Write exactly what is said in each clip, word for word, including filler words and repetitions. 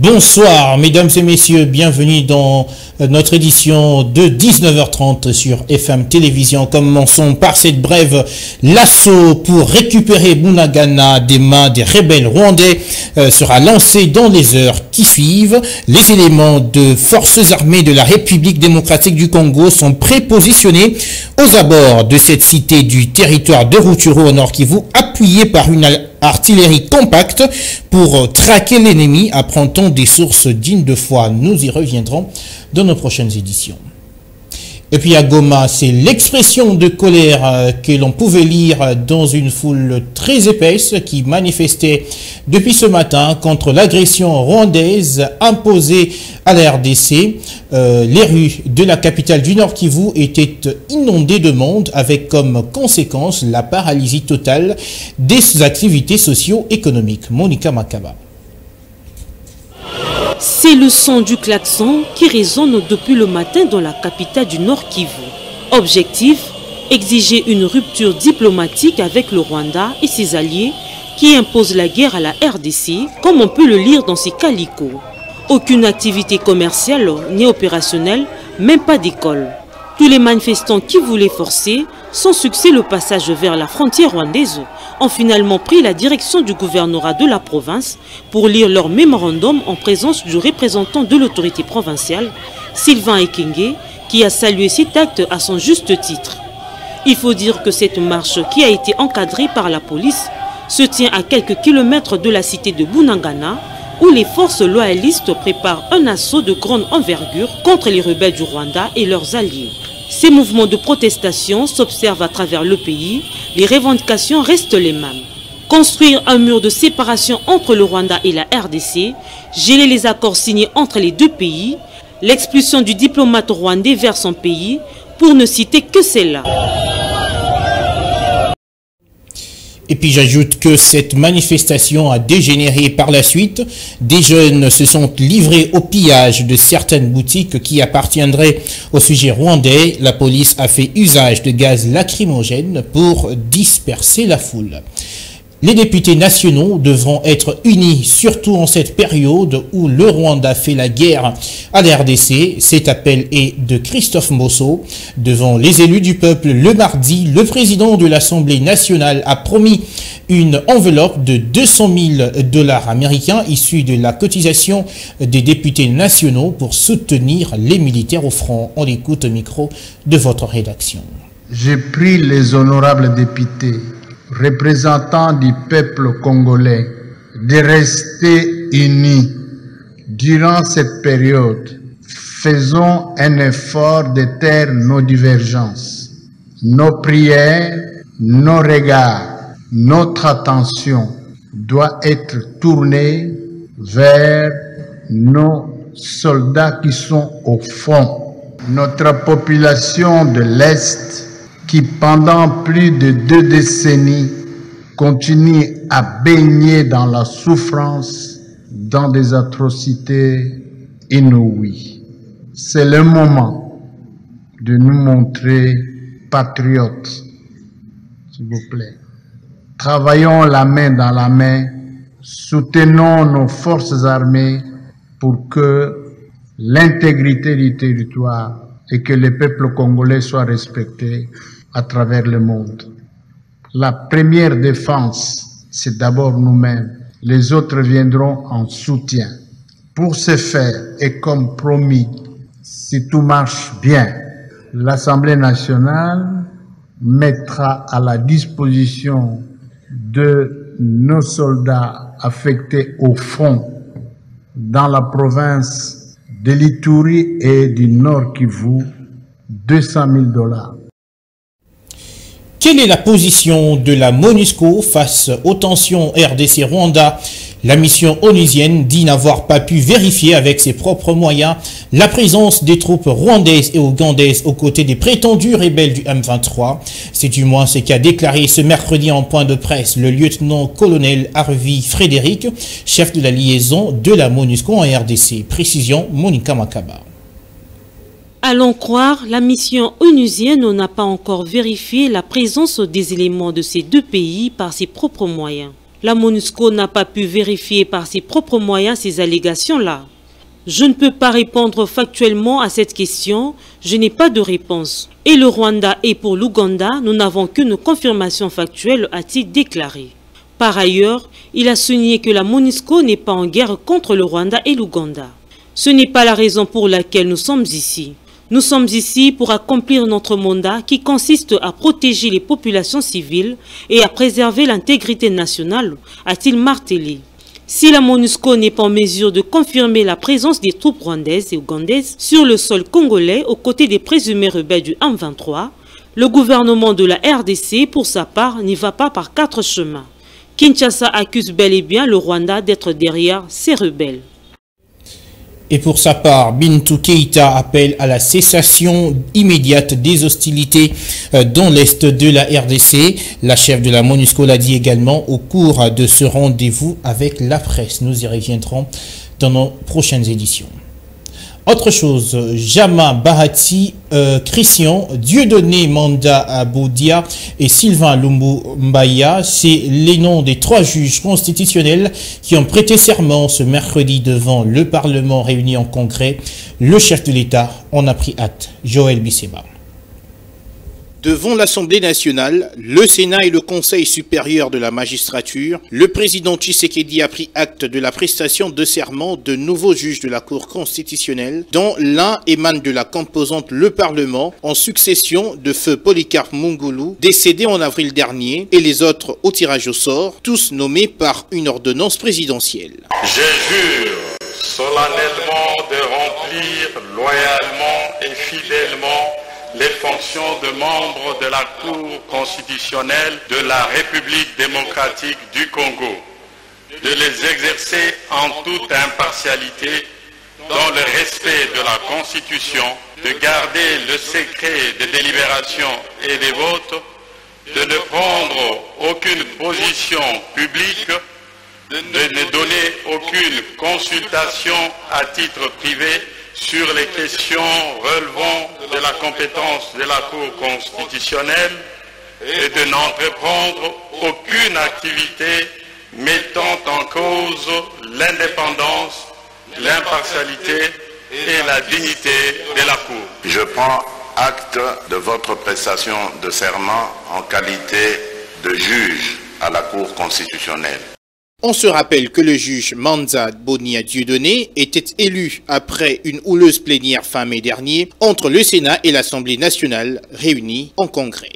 Bonsoir mesdames et messieurs, bienvenue dans notre édition de dix-neuf heures trente sur F M Télévision. Commençons par cette brève. L'assaut pour récupérer Bunagana des mains des rebelles rwandais euh, sera lancé dans les heures qui suivent. Les éléments de forces armées de la République démocratique du Congo sont prépositionnés aux abords de cette cité du territoire de Rutshuru au Nord Kivu, appuyés par une artillerie compacte pour traquer l'ennemi, apprend-on des sources dignes de foi. Nous y reviendrons dans nos prochaines éditions. Et puis à Goma, c'est l'expression de colère que l'on pouvait lire dans une foule très épaisse qui manifestait depuis ce matin contre l'agression rwandaise imposée à la R D C. Euh, les rues de la capitale du Nord Kivu étaient inondées de monde avec comme conséquence la paralysie totale des activités socio-économiques. Monica Makaba. C'est le son du klaxon qui résonne depuis le matin dans la capitale du Nord Kivu. Objectif, exiger une rupture diplomatique avec le Rwanda et ses alliés qui imposent la guerre à la R D C, comme on peut le lire dans ces calicots. Aucune activité commerciale ni opérationnelle, même pas d'école. Tous les manifestants qui voulaient forcer, sans succès le passage vers la frontière rwandaise, ont finalement pris la direction du gouvernorat de la province pour lire leur mémorandum en présence du représentant de l'autorité provinciale, Sylvain Ekenge, qui a salué cet acte à son juste titre. Il faut dire que cette marche, qui a été encadrée par la police, se tient à quelques kilomètres de la cité de Bunagana, où les forces loyalistes préparent un assaut de grande envergure contre les rebelles du Rwanda et leurs alliés. Ces mouvements de protestation s'observent à travers le pays, les revendications restent les mêmes. Construire un mur de séparation entre le Rwanda et la R D C, geler les accords signés entre les deux pays, l'expulsion du diplomate rwandais vers son pays, pour ne citer que celle-là. Et puis j'ajoute que cette manifestation a dégénéré par la suite. Des jeunes se sont livrés au pillage de certaines boutiques qui appartiendraient au sujet rwandais. La police a fait usage de gaz lacrymogène pour disperser la foule. Les députés nationaux devront être unis, surtout en cette période où le Rwanda fait la guerre à la R D C. Cet appel est de Christophe Mosso. Devant les élus du peuple le mardi, le président de l'Assemblée nationale a promis une enveloppe de deux cent mille dollars américains issus de la cotisation des députés nationaux pour soutenir les militaires au front. On écoute au micro de votre rédaction. J'ai pris les honorables députés représentants du peuple congolais, de rester unis durant cette période. Faisons un effort de taire nos divergences, nos prières, nos regards, notre attention doit être tournée vers nos soldats qui sont au front. Notre population de l'Est, qui pendant plus de deux décennies continue à baigner dans la souffrance, dans des atrocités inouïes. C'est le moment de nous montrer patriotes, s'il vous plaît. Travaillons la main dans la main, soutenons nos forces armées pour que l'intégrité du territoire et que le peuple congolais soit respecté à travers le monde. La première défense, c'est d'abord nous-mêmes. Les autres viendront en soutien. Pour ce faire, et comme promis, si tout marche bien, l'Assemblée nationale mettra à la disposition de nos soldats affectés au front dans la province de l'Ituri et du Nord Kivu deux cent mille dollars. Quelle est la position de la MONUSCO face aux tensions R D C-Rwanda? La mission onusienne dit n'avoir pas pu vérifier avec ses propres moyens la présence des troupes rwandaises et ougandaises aux côtés des prétendus rebelles du M vingt-trois. C'est du moins ce qu'a déclaré ce mercredi en point de presse le lieutenant-colonel Harvey Frédéric, chef de la liaison de la MONUSCO en R D C. Précision, Monica Makaba. Allons croire, la mission onusienne n'a pas encore vérifié la présence des éléments de ces deux pays par ses propres moyens. La MONUSCO n'a pas pu vérifier par ses propres moyens ces allégations-là. Je ne peux pas répondre factuellement à cette question, je n'ai pas de réponse. Et le Rwanda et pour l'Ouganda, nous n'avons qu'une confirmation factuelle, a-t-il déclaré. Par ailleurs, il a souligné que la MONUSCO n'est pas en guerre contre le Rwanda et l'Ouganda. Ce n'est pas la raison pour laquelle nous sommes ici. Nous sommes ici pour accomplir notre mandat qui consiste à protéger les populations civiles et à préserver l'intégrité nationale, a-t-il martelé. Si la MONUSCO n'est pas en mesure de confirmer la présence des troupes rwandaises et ougandaises sur le sol congolais aux côtés des présumés rebelles du M vingt-trois, le gouvernement de la R D C, pour sa part, n'y va pas par quatre chemins. Kinshasa accuse bel et bien le Rwanda d'être derrière ces rebelles. Et pour sa part, Bintou Keïta appelle à la cessation immédiate des hostilités dans l'est de la R D C. La chef de la MONUSCO l'a dit également au cours de ce rendez-vous avec la presse. Nous y reviendrons dans nos prochaines éditions. Autre chose, Jama Bahati, euh, Christian, Dieudonné Manda Boudia et Sylvain Lumbu Mbaya, c'est les noms des trois juges constitutionnels qui ont prêté serment ce mercredi devant le Parlement réuni en congrès. Le chef de l'État en a pris acte. Joël Bisseba. Devant l'Assemblée nationale, le Sénat et le Conseil supérieur de la magistrature, le président Tshisekedi a pris acte de la prestation de serment de nouveaux juges de la Cour constitutionnelle, dont l'un émane de la composante Le Parlement, en succession de feu Polycarpe Mungulu, décédé en avril dernier, et les autres au tirage au sort, tous nommés par une ordonnance présidentielle. Je jure solennellement de remplir loyalement et fidèlement les fonctions de membre de la Cour constitutionnelle de la République démocratique du Congo, de les exercer en toute impartialité dans le respect de la Constitution, de garder le secret des délibérations et des votes, de ne prendre aucune position publique, de ne donner aucune consultation à titre privé sur les questions relevant de la compétence de la Cour constitutionnelle et de n'entreprendre aucune activité mettant en cause l'indépendance, l'impartialité et la dignité de la Cour. Je prends acte de votre prestation de serment en qualité de juge à la Cour constitutionnelle. On se rappelle que le juge Manza Bonia Dieudonné était élu après une houleuse plénière fin mai dernier entre le Sénat et l'Assemblée nationale réunis en congrès.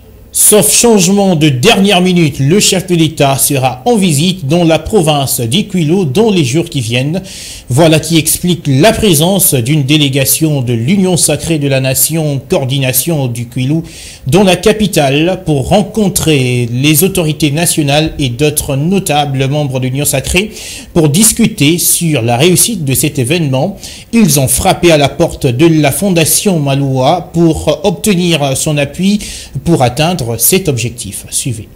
Sauf changement de dernière minute, le chef de l'État sera en visite dans la province d'Ikwilo dans les jours qui viennent. Voilà qui explique la présence d'une délégation de l'Union sacrée de la Nation, coordination d'Ikwilo, dans la capitale pour rencontrer les autorités nationales et d'autres notables membres de l'Union sacrée pour discuter sur la réussite de cet événement. Ils ont frappé à la porte de la Fondation Maloua pour obtenir son appui pour atteindre cet objectif. Suivez.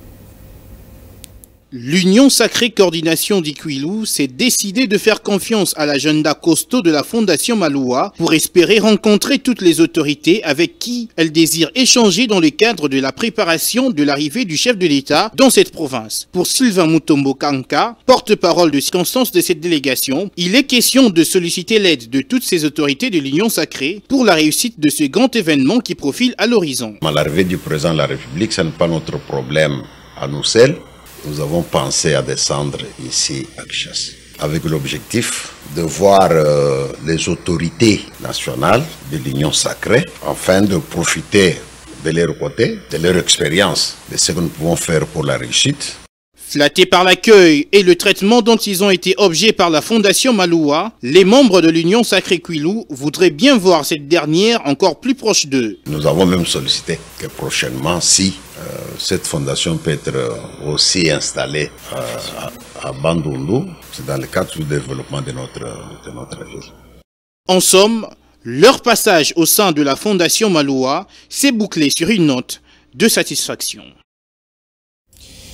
L'Union sacrée coordination d'Ikwilo s'est décidée de faire confiance à l'agenda costaud de la Fondation Maloua pour espérer rencontrer toutes les autorités avec qui elle désire échanger dans le cadre de la préparation de l'arrivée du chef de l'État dans cette province. Pour Sylvain Mutombo Kanka, porte-parole de circonstance de cette délégation, il est question de solliciter l'aide de toutes ces autorités de l'Union sacrée pour la réussite de ce grand événement qui profile à l'horizon. À l'arrivée du président de la République, ce n'est pas notre problème à nous seuls. Nous avons pensé à descendre ici à Kinshasa avec l'objectif de voir euh, les autorités nationales de l'Union sacrée afin de profiter de leur côté, de leur expérience, de ce que nous pouvons faire pour la réussite. Flattés par l'accueil et le traitement dont ils ont été objets par la Fondation Maloua, les membres de l'Union sacrée Kwilu voudraient bien voir cette dernière encore plus proche d'eux. Nous avons même sollicité que prochainement, si euh, cette fondation peut être aussi installée euh, à, à Bandundu, c'est dans le cadre du développement de notre, de notre ville. En somme, leur passage au sein de la Fondation Maloua s'est bouclé sur une note de satisfaction.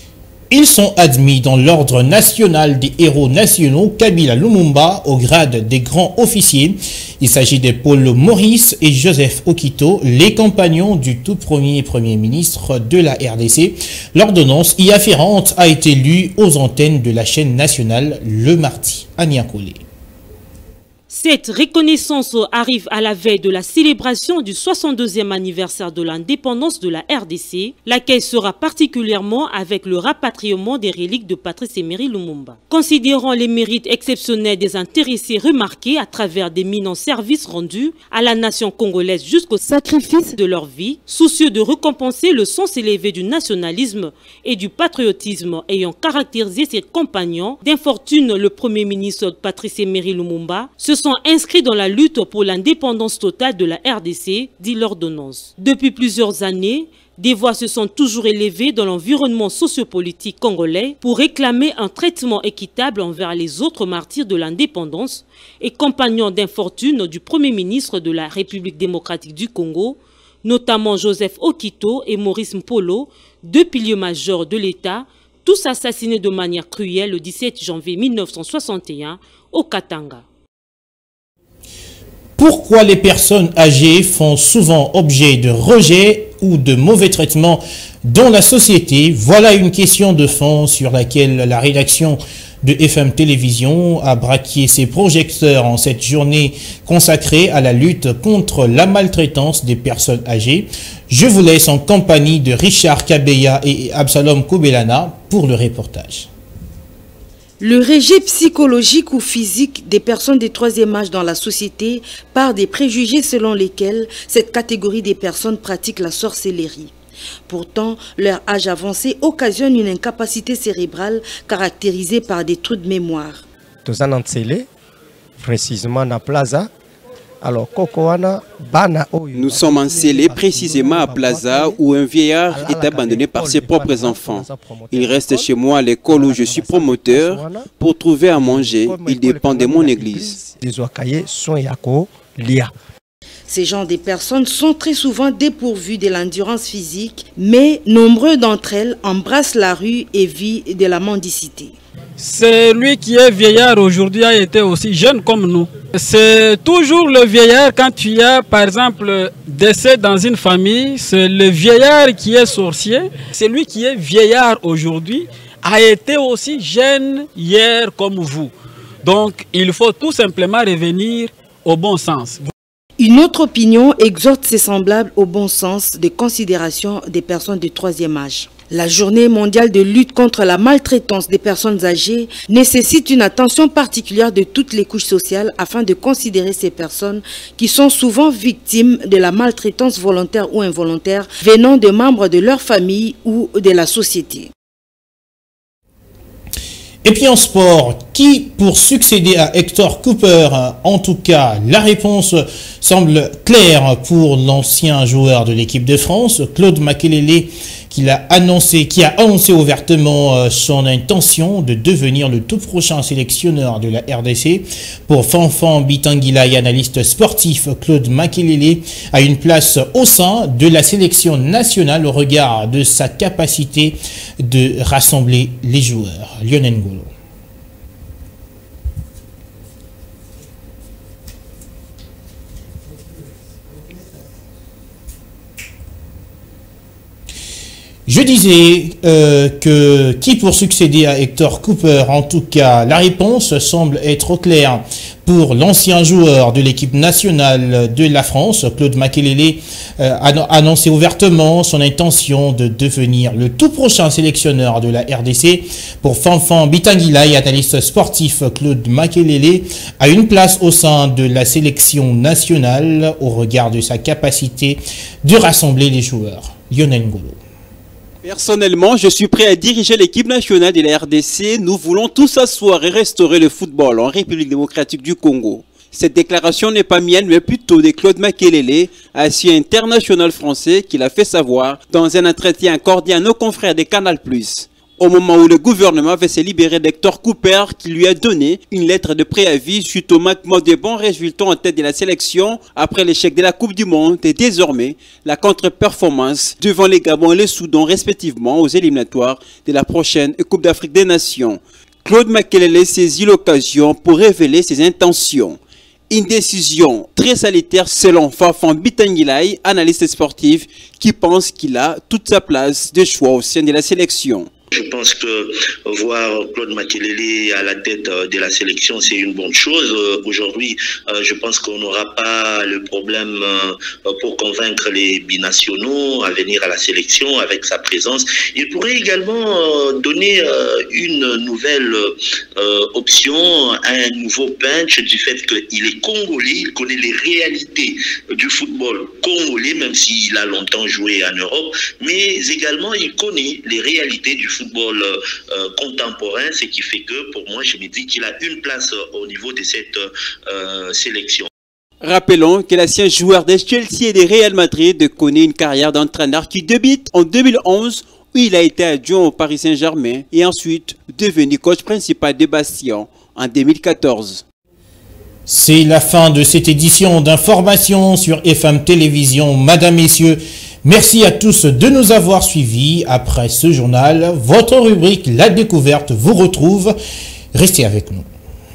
Ils sont admis dans l'ordre national des héros nationaux Kabila Lumumba au grade des grands officiers. Il s'agit de Paul Maurice et Joseph Okito, les compagnons du tout premier Premier ministre de la R D C. L'ordonnance y afférente a été lue aux antennes de la chaîne nationale le mardi. Ania Kolé. Cette reconnaissance arrive à la veille de la célébration du soixante-deuxième anniversaire de l'indépendance de la R D C, laquelle sera particulièrement avec le rapatriement des reliques de Patrice Emery Lumumba. Considérant les mérites exceptionnels des intéressés remarqués à travers d'éminents services rendus à la nation congolaise jusqu'au sacrifice de leur vie, soucieux de récompenser le sens élevé du nationalisme et du patriotisme ayant caractérisé ses compagnons d'infortune, le Premier ministre Patrice Emery Lumumba se sont inscrits dans la lutte pour l'indépendance totale de la R D C, dit l'ordonnance. Depuis plusieurs années, des voix se sont toujours élevées dans l'environnement sociopolitique congolais pour réclamer un traitement équitable envers les autres martyrs de l'indépendance et compagnons d'infortune du Premier ministre de la République démocratique du Congo, notamment Joseph Okito et Maurice Mpolo, deux piliers majeurs de l'État, tous assassinés de manière cruelle le dix-sept janvier mille neuf cent soixante et un au Katanga. Pourquoi les personnes âgées font souvent objet de rejet ou de mauvais traitements dans la société? Voilà une question de fond sur laquelle la rédaction de F M Télévision a braqué ses projecteurs en cette journée consacrée à la lutte contre la maltraitance des personnes âgées. Je vous laisse en compagnie de Richard Kabeya et Absalom Kobelana pour le reportage. Le rejet psychologique ou physique des personnes de troisième âge dans la société part des préjugés selon lesquels cette catégorie des personnes pratique la sorcellerie. Pourtant, leur âge avancé occasionne une incapacité cérébrale caractérisée par des trous de mémoire. Précisément à Plaza. Alors, nous sommes encelés précisément à Plaza où un vieillard est abandonné par ses propres enfants. Il reste chez moi à l'école où je suis promoteur pour trouver à manger. Il dépend de mon église. Ces genres de personnes sont très souvent dépourvues de l'endurance physique, mais nombreux d'entre elles embrassent la rue et vivent de la mendicité. Celui qui est vieillard aujourd'hui a été aussi jeune comme nous. C'est toujours le vieillard quand tu as par exemple décès dans une famille, c'est le vieillard qui est sorcier. Celui qui est vieillard aujourd'hui a été aussi jeune hier comme vous. Donc il faut tout simplement revenir au bon sens. Une autre opinion exhorte ses semblables au bon sens de considération des personnes de troisième âge. La journée mondiale de lutte contre la maltraitance des personnes âgées nécessite une attention particulière de toutes les couches sociales afin de considérer ces personnes qui sont souvent victimes de la maltraitance volontaire ou involontaire venant de membres de leur famille ou de la société. Et puis en sport, qui pour succéder à Hector Cooper? En tout cas, la réponse semble claire pour l'ancien joueur de l'équipe de France, Claude Makelele, qui a annoncé, qui a annoncé ouvertement son intention de devenir le tout prochain sélectionneur de la R D C. Pour Fanfan Bitangila et analyste sportif, Claude Makelele a une place au sein de la sélection nationale au regard de sa capacité de rassembler les joueurs. Lionel Ngolo. Je disais euh, que qui pour succéder à Hector Cooper? En tout cas, la réponse semble être claire pour l'ancien joueur de l'équipe nationale de la France, Claude Makelele, euh, a annoncé ouvertement son intention de devenir le tout prochain sélectionneur de la R D C. Pour Fanfan Bitangila et analyste sportif, Claude Makelele a une place au sein de la sélection nationale au regard de sa capacité de rassembler les joueurs. Lionel Ngolo. Personnellement, je suis prêt à diriger l'équipe nationale de la R D C. Nous voulons tous asseoir et restaurer le football en République démocratique du Congo. Cette déclaration n'est pas mienne, mais plutôt de Claude Makelele, ancien international français, qui l'a fait savoir dans un entretien accordé à nos confrères de Canal plus. Au moment où le gouvernement veut se libérer d'Hector Cooper, qui lui a donné une lettre de préavis suite au manquement de bons résultats en tête de la sélection après l'échec de la Coupe du Monde et désormais la contre-performance devant les Gabon et le Soudan respectivement aux éliminatoires de la prochaine Coupe d'Afrique des Nations. Claude Makelele saisit l'occasion pour révéler ses intentions. Une décision très salutaire selon Fafan Bitangilai, analyste sportif, qui pense qu'il a toute sa place de choix au sein de la sélection. Je pense que voir Claude Makelele à la tête de la sélection, c'est une bonne chose. Aujourd'hui, je pense qu'on n'aura pas le problème pour convaincre les binationaux à venir à la sélection avec sa présence. Il pourrait également donner une nouvelle option, un nouveau punch du fait qu'il est congolais, il connaît les réalités du football congolais, même s'il a longtemps joué en Europe, mais également il connaît les réalités du football football euh, contemporain, ce qui fait que pour moi je me dis qu'il a une place au niveau de cette euh, sélection. Rappelons que l'ancien joueur de Chelsea et de Real Madrid connaît une carrière d'entraîneur qui débute en deux mille onze où il a été adjoint au Paris Saint-Germain et ensuite devenu coach principal de Bastia en deux mille quatorze. C'est la fin de cette édition d'information sur F M Télévision. Madame, Messieurs, merci à tous de nous avoir suivis. Après ce journal, votre rubrique La Découverte vous retrouve. Restez avec nous.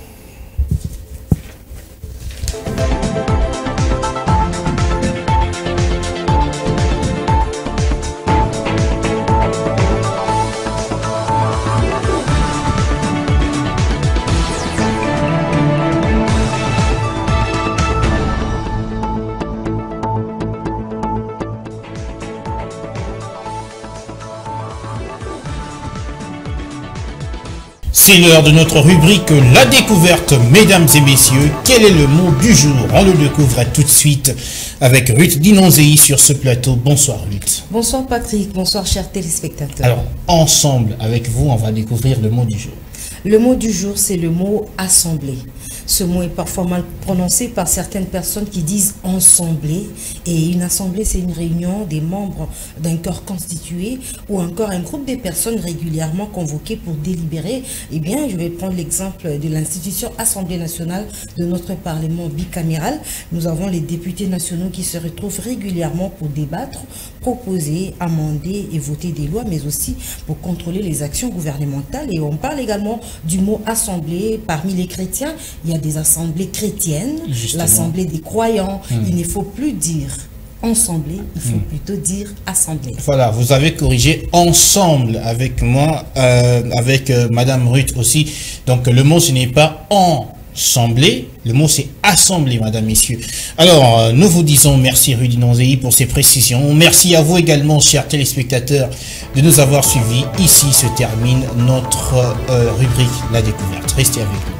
C'est l'heure de notre rubrique La Découverte. Mesdames et messieurs, quel est le mot du jour? On le découvre tout de suite avec Ruth Dinonzei sur ce plateau. Bonsoir Ruth. Bonsoir Patrick, bonsoir chers téléspectateurs. Alors, ensemble avec vous, on va découvrir le mot du jour. Le mot du jour, c'est le mot « assemblée ». Ce mot est parfois mal prononcé par certaines personnes qui disent « ensemblée ». Et une assemblée, c'est une réunion des membres d'un corps constitué ou encore un groupe de personnes régulièrement convoquées pour délibérer. Eh bien, je vais prendre l'exemple de l'institution Assemblée nationale de notre Parlement bicaméral. Nous avons les députés nationaux qui se retrouvent régulièrement pour débattre, proposer, amender et voter des lois, mais aussi pour contrôler les actions gouvernementales. Et on parle également du mot assemblée. Parmi les chrétiens, il y a des assemblées chrétiennes, l'assemblée des croyants. Hum. Il ne faut plus dire ensemble, il faut hum. plutôt dire assemblée. Voilà, vous avez corrigé ensemble avec moi, euh, avec euh, Madame Ruth aussi. Donc le mot ce n'est pas ensemblée, le mot c'est assemblée, Madame, Messieurs. Alors euh, nous vous disons merci Ruth Dinonzei pour ces précisions. Merci à vous également, chers téléspectateurs, de nous avoir suivis. Ici se termine notre euh, rubrique La Découverte. Restez avec nous.